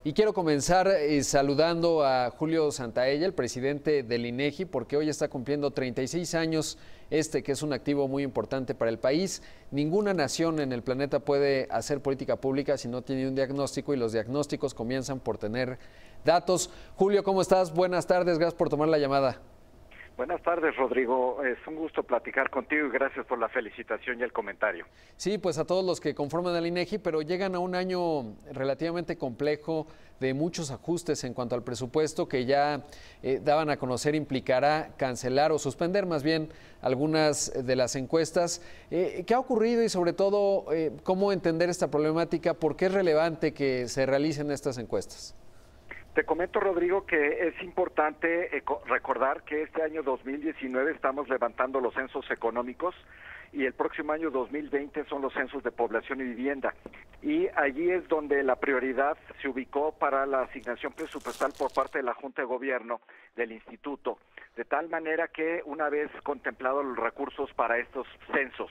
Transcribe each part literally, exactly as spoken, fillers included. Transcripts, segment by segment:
Y quiero comenzar eh, saludando a Julio Santaella, el presidente del INEGI, porque hoy está cumpliendo treinta y seis años, este que es un activo muy importante para el país. Ninguna nación en el planeta puede hacer política pública si no tiene un diagnóstico, y los diagnósticos comienzan por tener datos. Julio, ¿cómo estás? Buenas tardes, gracias por tomar la llamada. Buenas tardes, Rodrigo. Es un gusto platicar contigo y gracias por la felicitación y el comentario. Sí, pues a todos los que conforman el INEGI, pero llegan a un año relativamente complejo de muchos ajustes en cuanto al presupuesto que ya eh, daban a conocer implicará cancelar o suspender más bien algunas de las encuestas. Eh, ¿Qué ha ocurrido y sobre todo eh, cómo entender esta problemática? ¿Por qué es relevante que se realicen estas encuestas? Te comento, Rodrigo, que es importante eh, recordar que este año dos mil diecinueve estamos levantando los censos económicos y el próximo año dos mil veinte son los censos de población y vivienda. Y allí es donde la prioridad se ubicó para la asignación presupuestal por parte de la Junta de Gobierno del Instituto, de tal manera que una vez contemplados los recursos para estos censos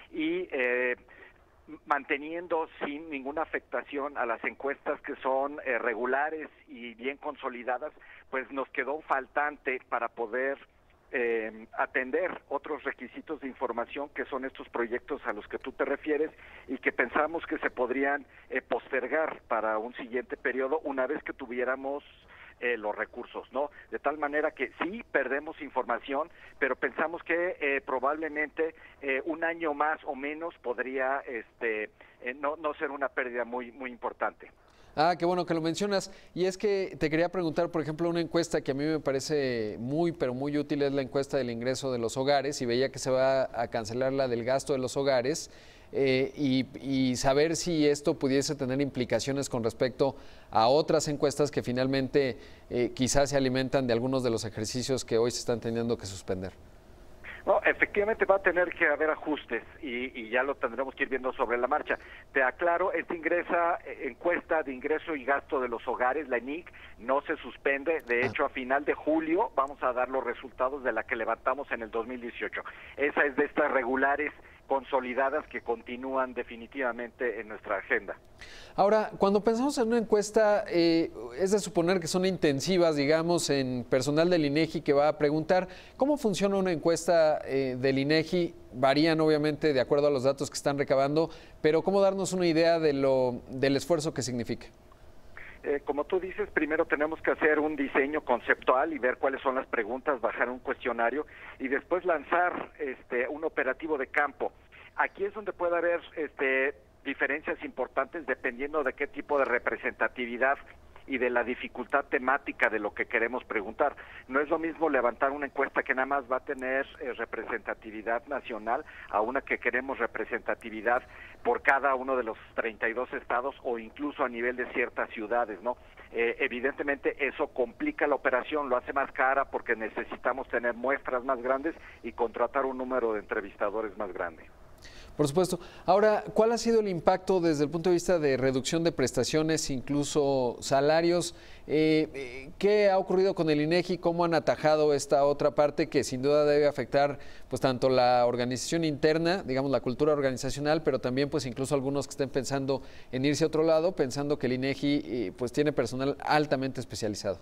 y eh, manteniendo sin ninguna afectación a las encuestas que son eh, regulares y bien consolidadas, pues nos quedó un faltante para poder eh, atender otros requisitos de información que son estos proyectos a los que tú te refieres y que pensamos que se podrían eh, postergar para un siguiente periodo una vez que tuviéramos Eh, los recursos, ¿no? De tal manera que sí perdemos información, pero pensamos que eh, probablemente eh, un año más o menos podría este, eh, no, no ser una pérdida muy, muy importante. Ah, qué bueno que lo mencionas. Y es que te quería preguntar, por ejemplo, una encuesta que a mí me parece muy, pero muy útil es la encuesta del ingreso de los hogares, y veía que se va a cancelar la del gasto de los hogares. Eh, y, y saber si esto pudiese tener implicaciones con respecto a otras encuestas que finalmente eh, quizás se alimentan de algunos de los ejercicios que hoy se están teniendo que suspender. No, efectivamente va a tener que haber ajustes y, y ya lo tendremos que ir viendo sobre la marcha. Te aclaro, esta ingresa, eh, encuesta de ingreso y gasto de los hogares, la E N I C, no se suspende. De hecho, a final de julio vamos a dar los resultados de la que levantamos en el dos mil dieciocho. Esa es de estas regulares consolidadas que continúan definitivamente en nuestra agenda. Ahora, cuando pensamos en una encuesta, eh, es de suponer que son intensivas, digamos, en personal del INEGI que va a preguntar cómo funciona una encuesta eh, del INEGI. Varían obviamente de acuerdo a los datos que están recabando, pero cómo darnos una idea de lo, del esfuerzo que significa. Eh, como tú dices, primero tenemos que hacer un diseño conceptual y ver cuáles son las preguntas, bajar un cuestionario y después lanzar este, un operativo de campo. Aquí es donde puede haber este, diferencias importantes dependiendo de qué tipo de representatividad y de la dificultad temática de lo que queremos preguntar. No es lo mismo levantar una encuesta que nada más va a tener eh, representatividad nacional a una que queremos representatividad por cada uno de los treinta y dos estados o incluso a nivel de ciertas ciudades, ¿no? Eh, evidentemente eso complica la operación, lo hace más cara porque necesitamos tener muestras más grandes y contratar un número de entrevistadores más grande. Por supuesto. Ahora, ¿cuál ha sido el impacto desde el punto de vista de reducción de prestaciones, incluso salarios? Eh, ¿Qué ha ocurrido con el INEGI? ¿Cómo han atajado esta otra parte que sin duda debe afectar pues tanto la organización interna, digamos la cultura organizacional, pero también pues incluso algunos que estén pensando en irse a otro lado, pensando que el INEGI eh, pues tiene personal altamente especializado?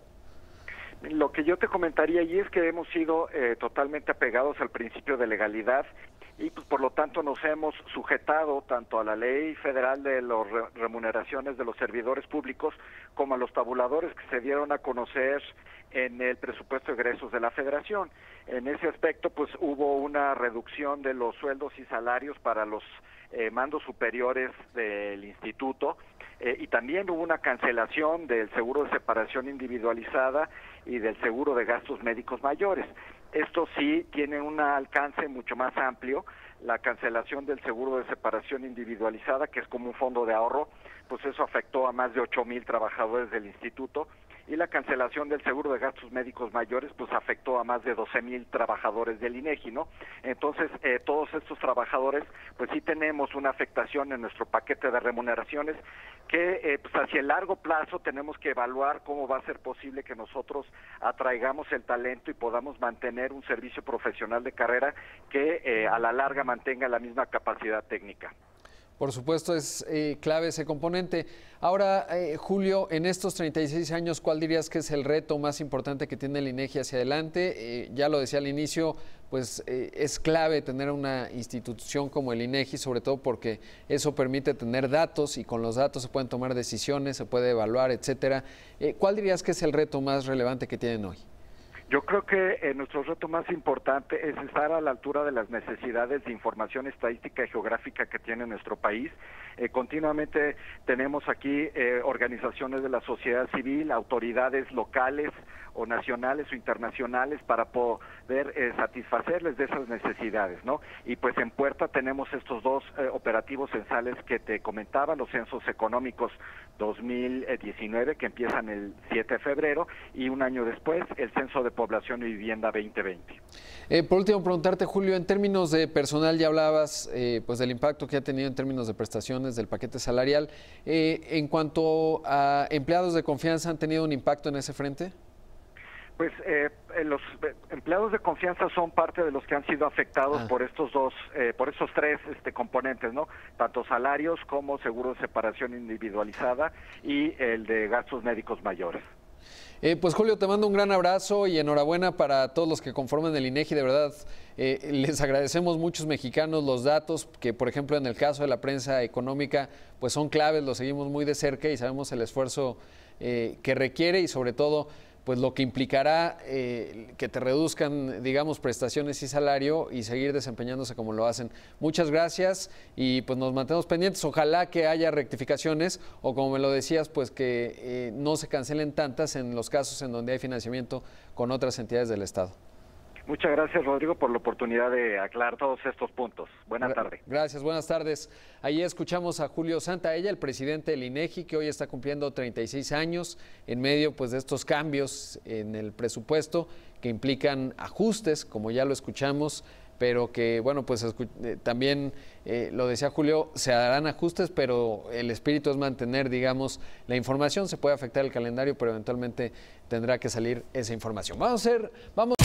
Lo que yo te comentaría y es que hemos sido eh, totalmente apegados al principio de legalidad y pues por lo tanto nos hemos sujetado tanto a la ley federal de las remuneraciones de los servidores públicos como a los tabuladores que se dieron a conocer en el presupuesto de egresos de la Federación. En ese aspecto pues hubo una reducción de los sueldos y salarios para los eh, mandos superiores del instituto. Eh, y también hubo una cancelación del seguro de separación individualizada y del seguro de gastos médicos mayores. Estos sí tienen un alcance mucho más amplio. La cancelación del seguro de separación individualizada, que es como un fondo de ahorro, pues eso afectó a más de ocho mil trabajadores del instituto, y la cancelación del seguro de gastos médicos mayores pues afectó a más de doce mil trabajadores del INEGI, ¿no? Entonces, eh, todos estos trabajadores pues sí tenemos una afectación en nuestro paquete de remuneraciones que eh, pues hacia el largo plazo tenemos que evaluar cómo va a ser posible que nosotros atraigamos el talento y podamos mantener un servicio profesional de carrera que eh, a la larga mantenga la misma capacidad técnica. Por supuesto, es eh, clave ese componente. Ahora, eh, Julio, en estos treinta y seis años, ¿cuál dirías que es el reto más importante que tiene el INEGI hacia adelante? Eh, ya lo decía al inicio, pues eh, es clave tener una institución como el INEGI, sobre todo porque eso permite tener datos y con los datos se pueden tomar decisiones, se puede evaluar, etcétera. Eh, ¿Cuál dirías que es el reto más relevante que tienen hoy? Yo creo que eh, nuestro reto más importante es estar a la altura de las necesidades de información estadística y geográfica que tiene nuestro país. Eh, continuamente tenemos aquí eh, organizaciones de la sociedad civil, autoridades locales o nacionales o internacionales para poder eh, satisfacerles de esas necesidades, ¿no? Y pues en puerta tenemos estos dos eh, operativos censales que te comentaba, los censos económicos dos mil diecinueve que empiezan el siete de febrero y un año después el censo de población y vivienda veinte veinte. Eh, por último, preguntarte, Julio, en términos de personal ya hablabas eh, pues del impacto que ha tenido en términos de prestaciones del paquete salarial. Eh, en cuanto a empleados de confianza, ¿han tenido un impacto en ese frente? Pues eh, los empleados de confianza son parte de los que han sido afectados ah. por estos dos, eh, por estos tres este, componentes, ¿no? Tanto salarios como seguro de separación individualizada y el de gastos médicos mayores. Eh, pues Julio, te mando un gran abrazo y enhorabuena para todos los que conforman el INEGI. De verdad, eh, les agradecemos muchos mexicanos los datos que, por ejemplo, en el caso de la prensa económica, pues son claves, los seguimos muy de cerca y sabemos el esfuerzo eh, que requiere y sobre todo pues lo que implicará eh, que te reduzcan, digamos, prestaciones y salario y seguir desempeñándose como lo hacen. Muchas gracias y pues nos mantenemos pendientes. Ojalá que haya rectificaciones o, como me lo decías, pues que eh, no se cancelen tantas en los casos en donde hay financiamiento con otras entidades del Estado. Muchas gracias, Rodrigo, por la oportunidad de aclarar todos estos puntos. Buenas tardes. Gracias, buenas tardes. Ahí escuchamos a Julio Santaella, el presidente del INEGI, que hoy está cumpliendo treinta y seis años en medio pues, de estos cambios en el presupuesto que implican ajustes, como ya lo escuchamos, pero que, bueno, pues eh, también eh, lo decía Julio, se harán ajustes, pero el espíritu es mantener, digamos, la información. Se puede afectar el calendario, pero eventualmente tendrá que salir esa información. Vamos a hacer, vamos